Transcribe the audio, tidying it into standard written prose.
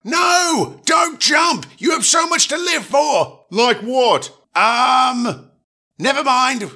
No! Don't jump! You have so much to live for! Like what? Never mind.